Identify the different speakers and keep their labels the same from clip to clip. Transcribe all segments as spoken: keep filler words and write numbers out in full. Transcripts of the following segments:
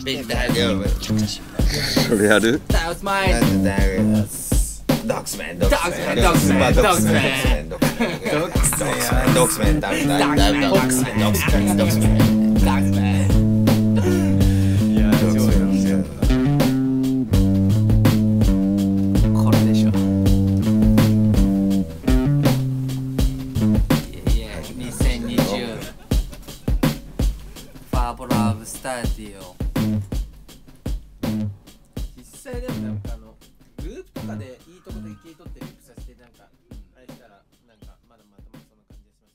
Speaker 1: big bad yo.
Speaker 2: それやる
Speaker 1: That was my Dogsman, Dogsman, Dogsman, Dogsman, Dogsman, Dogsman, Dogsman, Dogsman, Dogsman.
Speaker 3: いやそうなんですよ。
Speaker 1: これでしょ。いやいや、にせんにじゅうファーボラブスタジオ。
Speaker 3: 実際でもなんかあのループとかでいいとこで切り取ってリップさせてなんかあれしたらなんかまだまだそんな感じがし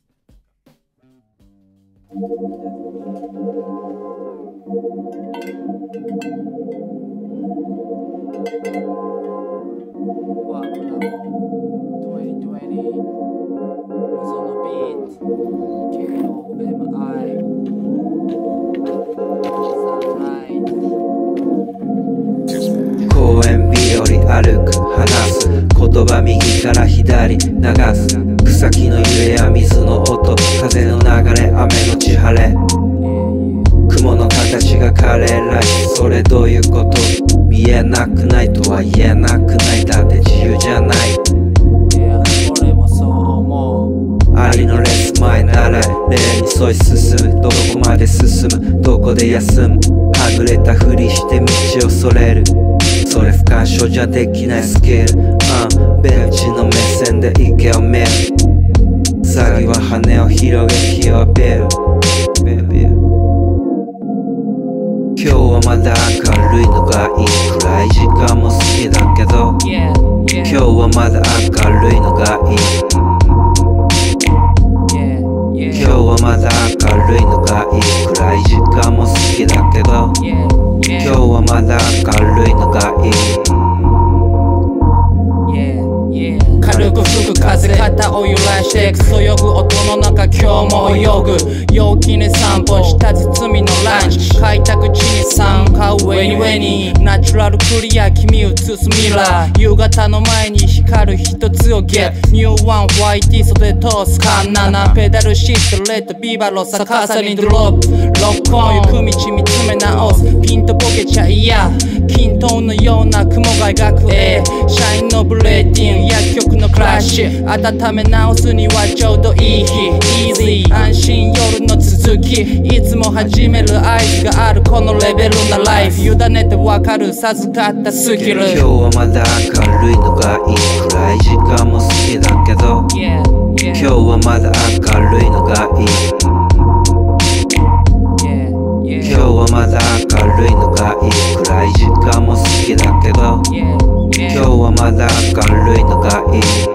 Speaker 4: 公園日和歩く話す言葉右から左流す草木の揺れや水の音風の流れ雨のち晴れ雲の形がカレーらしいそれどういうこと見えなくないとは言えなくないだって自由じゃない
Speaker 1: 俺もそう思う
Speaker 4: ありのレース前なら例に沿い進むどこまで進むどこで休むはぐれたふりして道をそれるそれ不干渉じゃできないスキル、uh、ベンチの目線で池を見るサギは羽を広げ火を浴びる今日はまだ明るいのがいい暗い時間も好きだけど今日はまだ明るいのがいい今日はまだ明るいのがいい暗い時間も好きだけど今日はまだ明るいのがいい
Speaker 1: 軽く吹く風肩を揺らしてくそよぐ音の中今日も泳ぐ陽気に散歩した包みのランチ開拓地に参加ウェニウェニナチュラルクリア君映すミラー夕方の前に光る一つをゲットニューワンホワイティー袖通すカンナナペダルシフトレッドビバロ逆さにドロップロックオン行く道見つめ直すピンとボケちゃいや均等のような雲が描く絵シャインのブレーディン薬局のクラッシュ温め直すにはちょうどいい日 Easy 安心夜の続きいつも始める合図があるこのレベルなライフ委ねてわかる授かったスキル
Speaker 4: 今日はまだ明るいのがいい暗い時間も好きだけど、yeah, yeah. 今日はまだ明るいのがいい、yeah, yeah. 今日はまだ明るいのがいい暗い時間も好きだけど、yeah, yeah. 今日はまだ明るいのがいい